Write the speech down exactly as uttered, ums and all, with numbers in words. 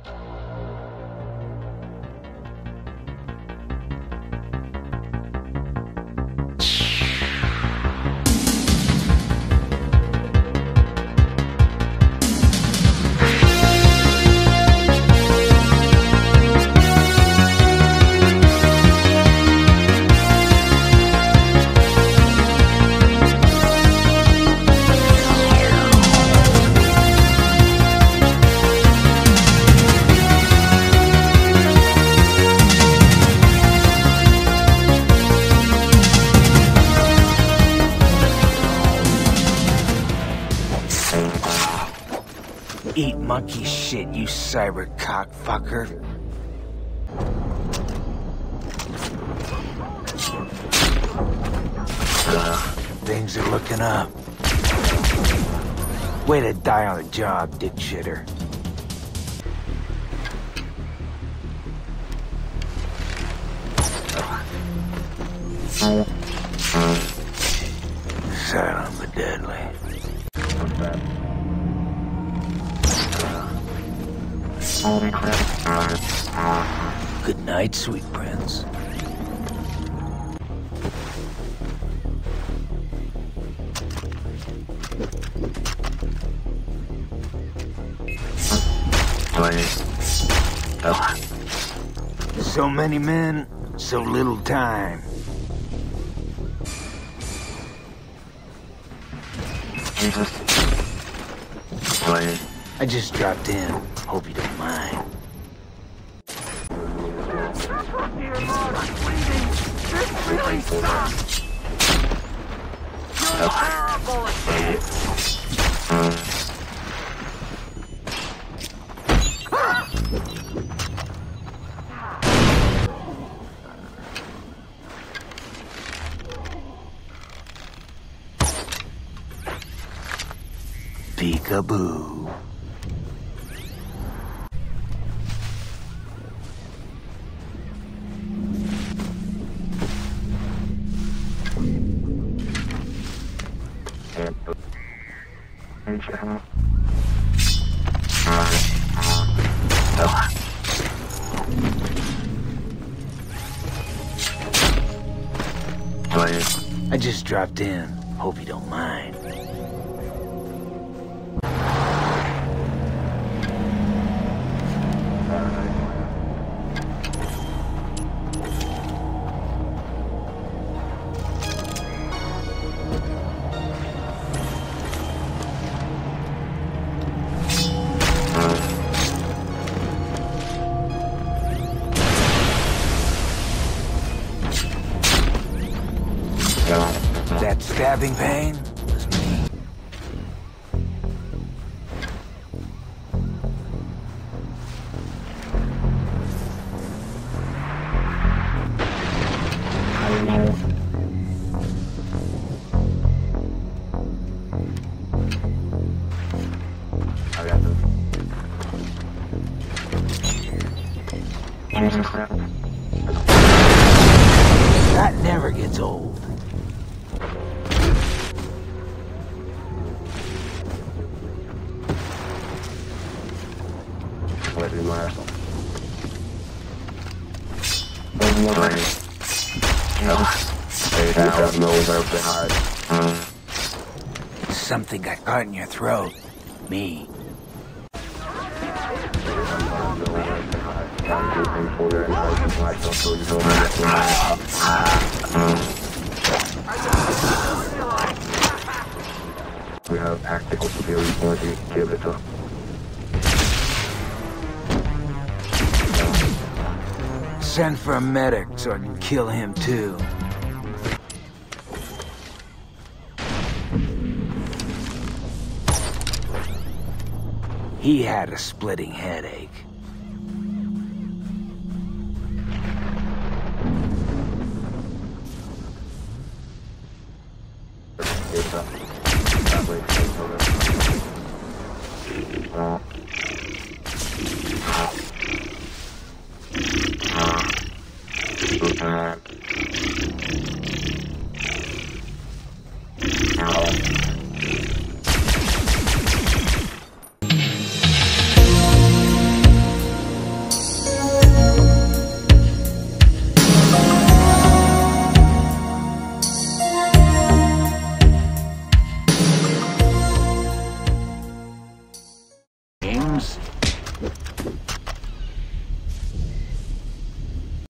Eat monkey shit, you cyber cockfucker. Things are looking up. Way to die on the job, dick shitter. Silent but deadly. Good night, sweet prince. So many men, so little time. I just dropped in. Hope you don't mind. This really sucks! You're terrible at this! Peekaboo. I just dropped in. Hope you don't mind. That stabbing pain was me. That never gets old. Something got caught in your throat. Me. We have tactical superiority. Give it up. Send for a medic so I can kill him too. He had a splitting headache. games.